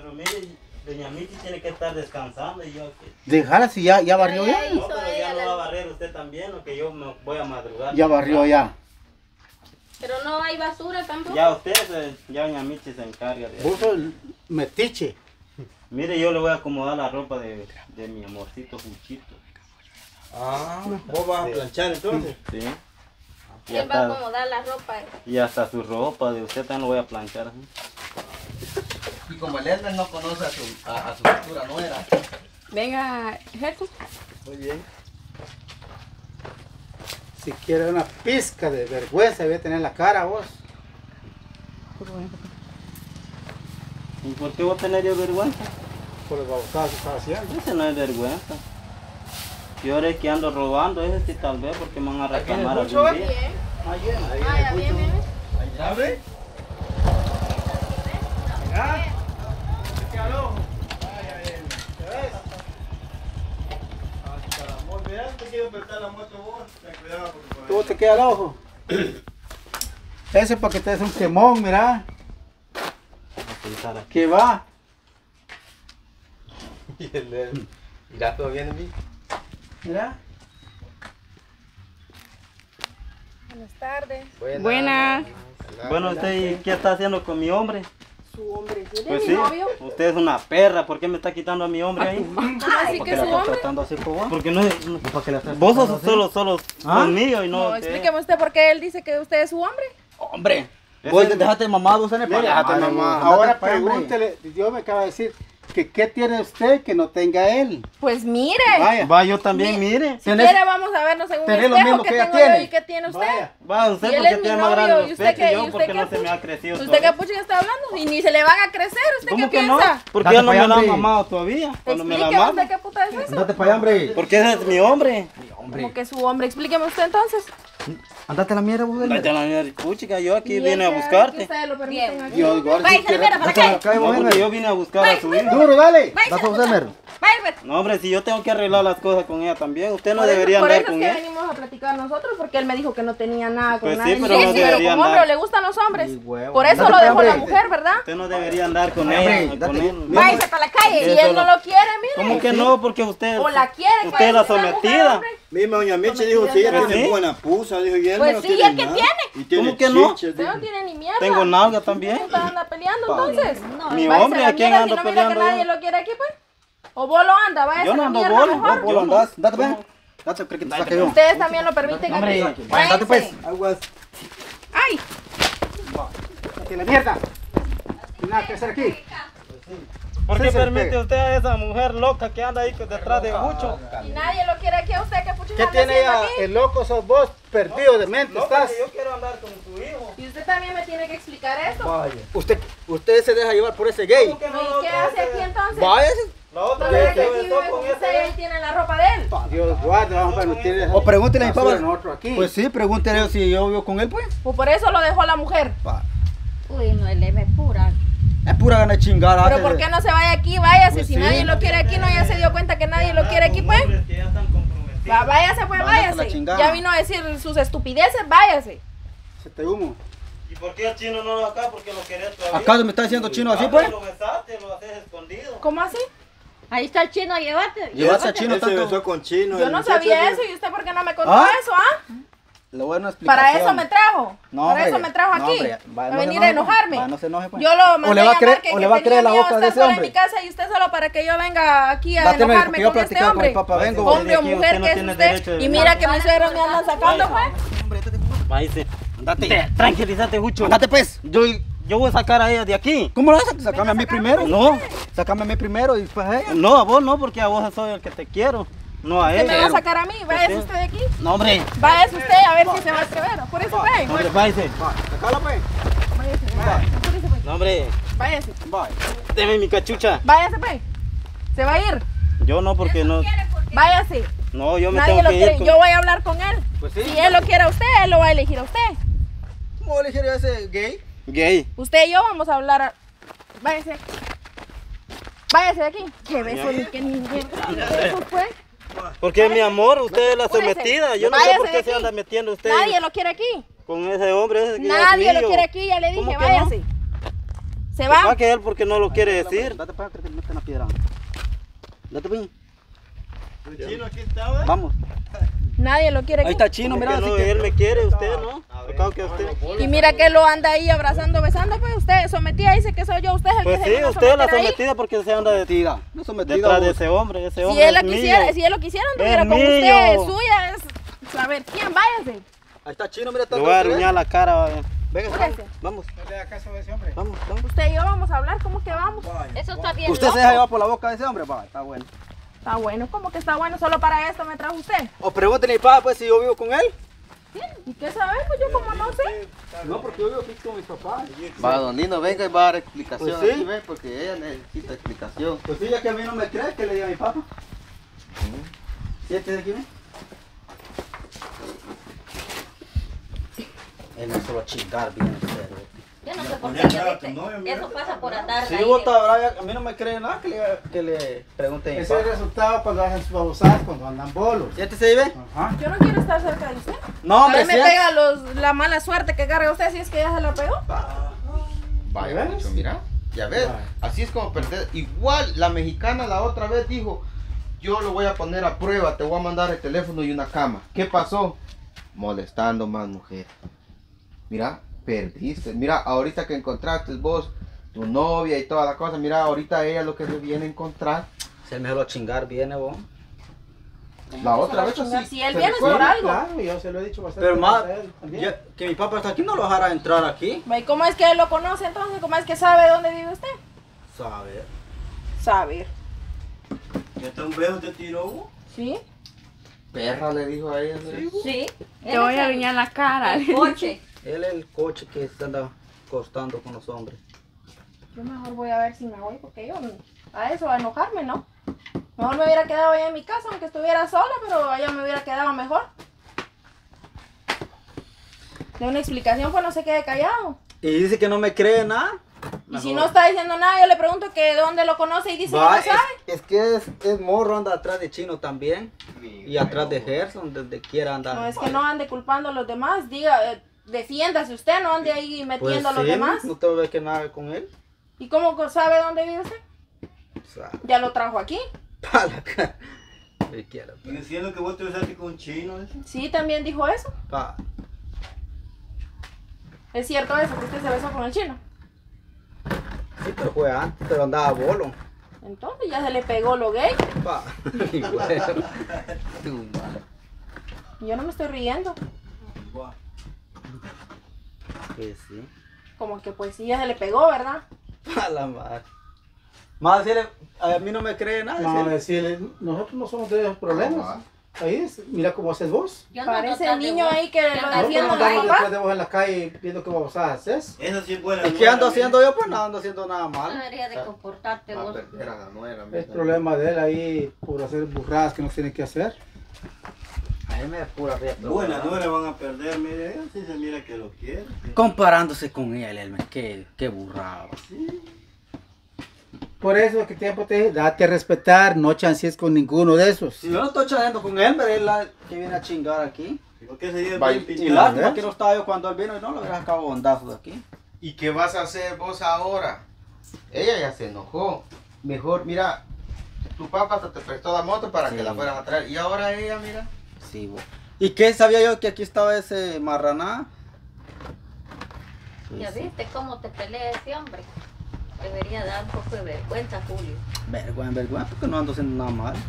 Pero mire, doña Michi tiene que estar descansando y yo que... Déjala si ya barrió ya. No, pero ya no va a barrer usted también, o que yo me voy a madrugar. Ya barrió ya. Pero no hay basura tampoco. Ya usted, ya doña Michi se encarga de Vos eso. sos metiche. Mire, yo le voy a acomodar la ropa de mi amorcito Juchito. Ah, vos vas a planchar entonces. Sí. Y ¿Quién va a hasta, acomodar la ropa? y hasta su ropa de usted también lo voy a planchar. ¿Sí? Y como el Elmer no conoce a su futura nuera. Venga, Jesús. Muy bien. Si quiere una pizca de vergüenza, debe tener la cara vos. ¿Y por qué vos tenés vergüenza? Por los babosadas que estás haciendo. Ese no es vergüenza. Yo ahora es que ando robando, ese sí tal vez porque me van a reclamar mucho, algún día. Bien. Ahí Ah, ya bien, bien. Ahí abre. Mira. ¿Qué aló? Ay, ay, ¿ves? Hasta la moto. Mira, te quiero prestar la moto vos. Ten cuidado porque por ahí. Todo te queda al ojo. Ese para que te des un quemón, mira. Que va. Y el mira, todo bien en mí. Mira. Buenas tardes. Buenas. Bueno, ¿usted qué está haciendo con mi hombre? Su hombre tiene Pues mi sí, novio. usted es una perra, ¿por qué me está quitando a mi hombre ahí? ¿Cómo así ¿Por que qué la su estás hombre? tratando así por vos? Porque no es... ¿Para qué la estás Vos tratando sos solo ¿Ah? conmigo y no... No, explíqueme usted por qué él dice que usted es su hombre. Hombre. Vos déjate mamado, usted Mira, déjate mamado. ahora pregúntele, Dios me acaba de decir que qué tiene usted que no tenga él. Pues mire. Vaya, Va, yo también, mire. Si quiere vamos a vernos en un tenés lo espejo mismo que que ella tengo yo tiene. y que tiene usted. vaya. Va, usted Y él porque es mi tiene más novio, grande ¿y usted usted que qué? yo ¿Y porque usted no qué se me ha pucha? crecido ¿Usted qué todavía. pucha está hablando? Y ni se le van a crecer. ¿Usted ¿Cómo qué que no? piensa? ¿Por Date qué no pa' me allá, la han hombre. mamado todavía? Cuando me la Explíqueme maman. usted qué puta es eso. Andate para allá, hombre. Porque ese es mi hombre. Como que su hombre. Explíqueme usted entonces. Andate a la mierda, vos. Vete a la mierda, puchica, yo aquí Y vine a es que buscarte. ustedes lo permiten aquí. Yo igual. Váyase a la mierda, ¿para qué? No, porque yo vine a buscar a su hijo. Duro, dale. Váyase a la Date, puta. Elmer. Váyase. No, hombre, si yo tengo que arreglar las cosas con ella también, usted no Por eso- debería por andar eso con es que ella. venimos a platicar nosotros, porque él me dijo que no tenía nada con Pues sí, nadie. pero no debería como hombre andar. le gustan los hombres. Sí, huevo. Por eso Date lo pa' dejó allá, la hombre. mujer, ¿verdad? Usted no debería andar con Hombre, ella. Con date. él. Váyase para la calle. Sí, Si eso él no lo- lo quiere, mire. ¿Cómo que no? Porque usted... O la quiere. Usted es la cállese, una mujer, sometida. hombre. Misma doña Michi dijo si ella Pues tiene sí. buena pusa, dijo y él Pues no sí, tiene ¿y el que nada. tiene? Y tiene ¿Cómo que no? chiches, Usted no dijo. tiene ni mierda. Tengo nalga también. ¿Usted anda peleando entonces? Mi Váyase hombre, a la ¿a quién mierda, ando si no mira que peleando nadie yo? lo quiere aquí, pues. O vos lo anda, váyase Yo a no la ando mierda bolo, mejor. yo no. Andás, date, ven. Date, cree que te saque yo. Ustedes también lo permiten aquí. Vaya, date Váyanse. pues. Aguas. Ay, Aquí la mierda. No hay nada que hacer aquí. ¿Por Sí, qué se permite pega. usted a esa mujer loca que anda ahí detrás de Jucho? y nadie lo quiere aquí a usted, ¿qué pucha ¿Qué anda tiene haciendo ella? aquí? El loco sos vos, perdido de mente No, estás. porque yo quiero andar con su hijo. Y usted también me tiene que explicar eso. Vaya. Usted se deja llevar por ese gay. ¿Cómo que no? ¿Y qué hace aquí entonces? Vaya. La otra Entonces vez que que aquí besó vive con con usted ese... y tiene la ropa de él. Dios guarda, hombre, no tiene. O pregúntele a mi basura papá. nosotros aquí. Pues sí, pregúntele si yo vivo con él, pues. Pues por eso lo dejó la mujer. Uy, no, él es pura. Es pura gana de chingar. Pero hace- ¿por qué no se vaya aquí? Váyase. Pues Si sí. nadie lo quiere aquí, no ya se dio cuenta que nadie lo quiere aquí, pues. Hombres que ya están comprometidos. Váyase, pues, Mándate la váyase. chingada. Ya vino a decir sus estupideces, váyase. Se te humo. ¿Y por qué el chino no lo acá? Porque lo querés todavía. ¿Acaso me está diciendo chino así, Ah, pues? Lo besaste, lo haces escondido. ¿Cómo así? Ahí está el chino, llévate. Llevaste a chino Él se tanto. besó con chino. Yo el no muchacho sabía ese. eso. ¿Y usted por qué no me contó ¿Ah? eso, ah? Le voy a dar una explicación. Para eso me trajo. No, Para hombre. eso me trajo No, aquí. hombre, va, a no se venir enoje, a enojarme. va, no se enoje, pues. Yo lo mandé O le a va a llamar creer, que o le va a tenía creer la miedo boca de de estar ese sola en hombre. mi casa y usted solo para que yo venga aquí a Dáteme, porque enojarme yo con este platicar con mi hombre. papá, vengo. Hombre o Aquí mujer usted no que es tiene usted. derecho de Y mira que mis suegros me andan sacando, pues. Váyase. Andate. Tranquilízate, Jucho. Andate, pues. Yo voy a sacar a ella de aquí. ¿Cómo lo vas a sacar? Sácame a mí primero. No, Sácame a mí primero y después a ella. no, a vos no, porque a vos soy el que te quiero. No a ¿Qué me va a él. sacar a mí? Váyase sí. usted de aquí. No, hombre. Váyase usted a ver si se va a atrever. Por eso, ve. No, hombre, váyase. Va, sacala, pues. Váyase, apúrese, pues. No, hombre. Váyase. Va. Deme mi cachucha. Váyase, pues. Se va a ir. Yo no, porque no. Váyase. No, yo me Nadie tengo lo que quiere. ir. Yo voy a hablar con él. Pues sí. Si él lo quiere a usted, él lo va a elegir a usted. ¿Cómo elegiría ese gay? Gay. Usted y yo vamos a hablar. Váyase. Váyase de aquí. Qué beso ni que ni beso fue. Porque mi amor, usted es la Apúrese. sometida. Yo no sé Váyase por de qué aquí. se anda metiendo usted Nadie lo quiere aquí. con ese hombre. Ese que ya es Nadie lo mío. quiere aquí, ya le ¿Cómo dije, que no? váyase. Se va. Va que él porque no lo quiere decir. Date para que te metan la piedra. Date bien. El chino aquí está, Vamos. Nadie lo quiere Ahí aquí. está Chino, mira. no, así que... él me quiere, usted, ¿no? Acabo que usted. Y mira que lo anda ahí abrazando, besando, pues usted sometida dice que soy yo, usted es el Pues que sí, se vino a usted es la someter ahí. sometida porque se anda Sometida. No sometida. detrás de vos. ese hombre. Ese Si hombre él, es quisiera, mío. si él lo quisiera, anduviera Es con mío. usted, suya es saber quién, váyase. Ahí está Chino, mira. Le voy a arruinar la cara. Venga, Apúrese. vamos. No le hagas caso a ese hombre. Vamos, vamos. Usted y yo vamos a hablar, ¿cómo que vamos? Eso está bien. ¿Usted se loco. deja llevar por la boca de ese hombre? Va, está bueno. Está bueno, ¿cómo que está bueno? Solo para esto me trajo usted. O pregúntele a mi papá, pues, si yo vivo con él. ¿Sí? ¿Y qué sabe? Pues yo como no sé. No, porque yo vivo aquí con mis papás. Va, don Lino, venga y va a dar explicación Pues sí. aquí, ve, porque ella necesita explicación. Pues sí, ya que a mí no me cree, que le diga a mi papá. Siéntese aquí, ¿ven? Él no se va a chingar bien, pero... Yo no sé por qué, ya viste. Eso pasa por andar Si ahí vos de- estás brava, a mí no me cree nada que le pregunte a mi Ese es el papá. resultado cuando hacen sus babosadas, cuando andan bolos. Siéntese ahí, ¿ven? Ajá. Yo no quiero estar cerca de usted. No, A hombre, mí me siéntese. pega la mala suerte que carga usted si es que ya se la pegó. Vaya, ¿Ya ves? mucho, mira. Ya ves, Vaya. así es como perder. Igual la mexicana la otra vez dijo, yo lo voy a poner a prueba, te voy a mandar el teléfono y una cama. ¿Qué pasó? Molestando más mujer. Mira, perdiste. Mira, ahorita que encontraste vos, tu novia y toda la cosa, mira, ahorita ella lo que se viene a encontrar. Si él me lo chingar viene, vos. La otra vez chingar? así. Si él ¿te viene es por recuerdas? algo. Claro, yo se lo he dicho bastante. Pero más, veces a él también. que mi papá está aquí, no lo dejará entrar aquí. ¿Y cómo es que él lo conoce entonces? ¿Cómo es que sabe dónde vive usted? Saber. Saber. ¿Ya está un beso te tiró? ¿Sí? Perra le dijo a ella. ¿no? Sí. Te voy a viñar la cara. El coche. Él es el coche que se anda costando con los hombres. Yo mejor voy a ver si me voy porque yo a eso, a enojarme, ¿no? Mejor me hubiera quedado allá en mi casa aunque estuviera sola, pero allá me hubiera quedado mejor. De una explicación pues no se quede callado. Y dice que no me cree nada. Y si no está diciendo nada, yo le pregunto que dónde lo conoce y dice que no sabe. es que es morro, anda atrás de Chino también. Y atrás de Gerson, donde quiera andar. No es que no ande culpando a los demás, diga, defiéndase usted, no ande ahí metiendo a los sí, demás. No tengo que nada con él. ¿Y cómo sabe dónde vive usted? O sea, Ya lo trajo aquí. pa' la cara. Me quiero, Y diciendo que vos te besaste con un chino. Sí, también dijo eso. pa. Es cierto eso, que usted se besó con el chino. Sí, pero fue antes, pero andaba a bolo. Entonces ya se le pegó lo gay. Pa. Y bueno, tú, mano. Yo no me estoy riendo. Pues sí. Como que pues sí, ya se le pegó, ¿verdad? Pa' la madre. Más decirle, a mí no me cree nada. No, decirle, decirle, nosotros no somos de esos problemas. Ahí es, mira cómo haces vos. Yo no Parece ando el atrás de niño vos. ahí que lo Nosotros defiende andamos la detrás papá. de vos en la calle viendo qué babosadas haces. Esa sí es buena. ¿Y qué ando haciendo yo? Pues no ando haciendo nada No mal. deberías de comportarte Va a vos. perder a la nuera. Es mira. problema de él ahí por hacer burradas que no tiene que hacer. A mí me da pura ría. Buena, no le van a perder, mire, ellos sí se mira que lo quiere. Comparándose con él, Elmer, qué burrado. Por eso que tiempo te dije, date a respetar, no chancies con ninguno de esos. Si yo no estoy chateando con él, pero es la que viene a chingar aquí. ¿Por qué sería Vaya, bien Y pintado? lástima ¿ves? que no estaba yo cuando él vino y no lo hubiera sacado bondazos de aquí. ¿Y qué vas a hacer vos ahora? Ella ya se enojó. Mejor, mira, tu papá hasta te prestó la moto para Sí. que la fueras a traer. Y ahora ella, mira. Sí, bo. ¿Y qué sabía yo que aquí estaba ese marraná? Ya viste cómo te pelea ese hombre. Debería dar un poco de vergüenza, Julio. Vergüenza, porque no ando haciendo nada mal.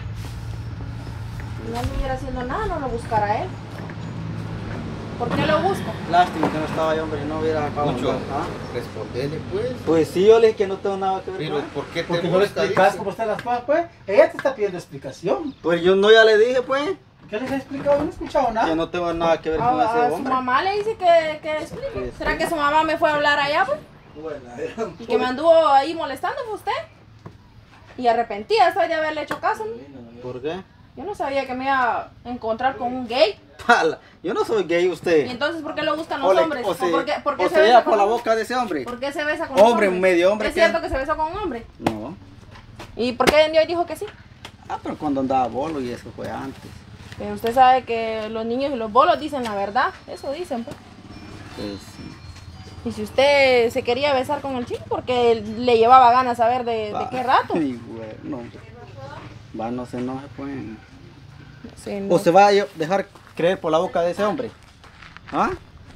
Si no estuviera haciendo nada, no lo buscara él. ¿Por qué lo busco? Lástima que no estaba yo, hombre, y no hubiera sacado Mucho. bondazos. Respondele, pues. Pues sí, yo le dije que no tengo nada que ver Pero, con él. ¿por qué te Porque no le gusta, explicas dice? cómo están las cosas, pues. Ella te está pidiendo explicación. Pues yo no ya le dije, pues, ¿Qué les he explicado? No he escuchado que nada. no tengo nada que ver con A ese su hombre. mamá le dice que explique. Sí, ¿Será sí. que su mamá me fue a hablar allá, pues? Y que me anduvo ahí molestando, fue usted. Y arrepentida estoy de haberle hecho caso, ¿no? ¿Por qué? Yo no sabía que me iba a encontrar con un gay. Pala, yo no soy gay, ¿Y usted. entonces por qué lo buscan los hombres? O ¿O se, por qué o se se besa vea con por la un- boca de ese hombre. ¿Por qué se besa con un Hombre, hombre? medio hombre. ¿Es ¿qué? cierto que se besó con un hombre? No. ¿Y por qué hoy dijo que sí? Ah, pero cuando andaba bolo y eso fue antes. Pero usted sabe que los niños y los bolos dicen la verdad. Eso dicen, pues. Pues sí. Y si usted se quería besar con el chico, porque le llevaba ganas saber de qué rato. Y bueno, va, no se enoje, pues. Sí, no. ¿O se va a dejar creer por la boca de ese hombre? ¿Ah?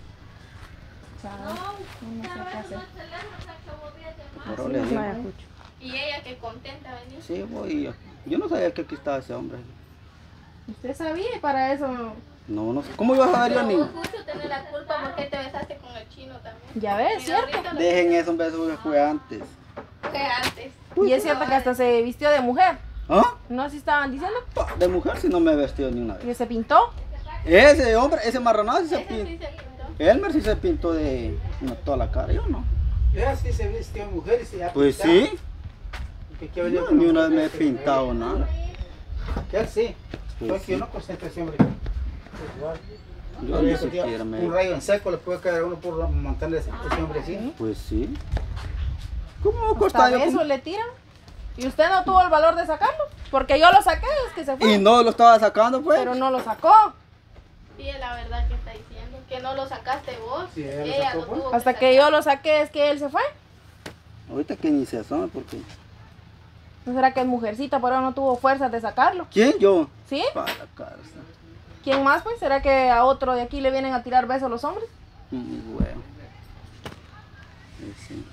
No sé qué hacer. Pero Sí, le no digo. me escucho. Y ella que contenta venir. Sí, voy. Yo no sabía que aquí estaba ese hombre. Usted sabía y para eso No, no sé. ¿Cómo ibas a ver yo Pero ni? vos, Cucho, tenés la culpa porque te besaste con el chino también. ya ves, Mira, ¿cierto? ahorita lo Dejen eso, un beso que fue antes. que antes. Y es cierto que hasta se vistió de mujer. ¿Ah? ¿No así estaban diciendo? De mujer si no me he vestido ni una vez. Que se pintó. Ese hombre, ese marranado sí se Ese sí pintó. se pintó. Elmer sí se pintó de toda la cara, yo no. Ya sí se vistió mujer y se ha Pues pintado. sí, Que quiero yo yo con ni una mujer, vez me he que- pintado nada. Que él sí. Pues Pues sí. yo no concentré siempre. Igual. Yo Pero ni ese día, siquiera me... un rayo en seco le puede caer a uno por mantener ese hombre así. Pues sí. ¿Cómo Hasta cuesta yo? besos le tiran. Y usted no tuvo el valor de sacarlo. Porque yo lo saqué, es que se fue. Y no lo estaba sacando, pues. Pero no lo sacó. Sí, es la verdad que está diciendo. Que no lo sacaste vos. Sí, ella lo ella sacó, lo pues. tuvo Hasta que yo lo saqué es que él se fue. Ahorita que ni se asoma, porque... ¿No será que es mujercita, pero no tuvo fuerzas de sacarlo? ¿Quién? Yo. ¿Sí? Para la cárcel. ¿Quién más, pues? ¿Será que a otro de aquí le vienen a tirar besos los hombres? Bueno. Sí.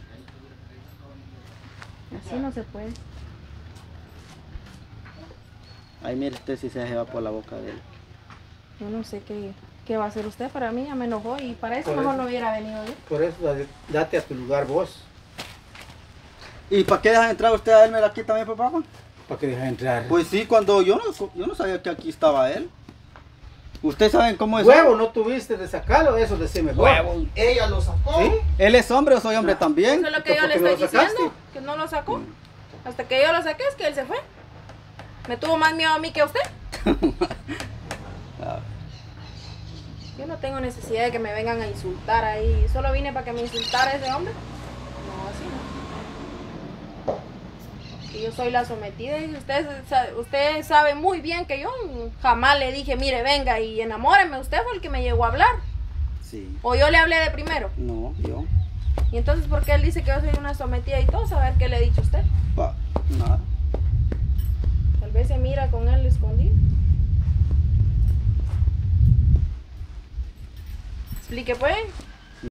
Así no se puede. Ahí mire usted si se va por la boca de él. Yo no sé qué va a hacer usted. Para mí ya me enojó y para eso Por mejor eso. no hubiera venido yo. Por eso date a tu lugar vos. ¿Y para qué dejan entrar usted a Elmer aquí también, papá? Para que dejes entrar. Pues sí, cuando yo no sabía que aquí estaba él. ¿Ustedes saben cómo es? Huevo, no tuviste de sacarlo, eso decime mejor. Huevo. Ella lo sacó. ¿Sí? ¿Él es hombre o soy hombre también? Eso es lo que yo ¿Por le qué no estoy lo sacaste? diciendo. Que no lo sacó. Hasta que yo lo saqué es que él se fue. Me tuvo más miedo a mí que a usted. Yo no tengo necesidad de que me vengan a insultar ahí. Solo vine para que me insultara ese hombre. No, así no. Que yo soy la sometida y usted sabe muy bien que yo jamás le dije, mire, venga y enamóreme. Usted fue el que me llegó a hablar. Sí. O yo le hablé de primero. No, yo. Y entonces, ¿por qué él dice que yo soy una sometida y todo? A ver qué le he dicho a usted. Nada. Tal vez se mira con él escondido. Explique pues.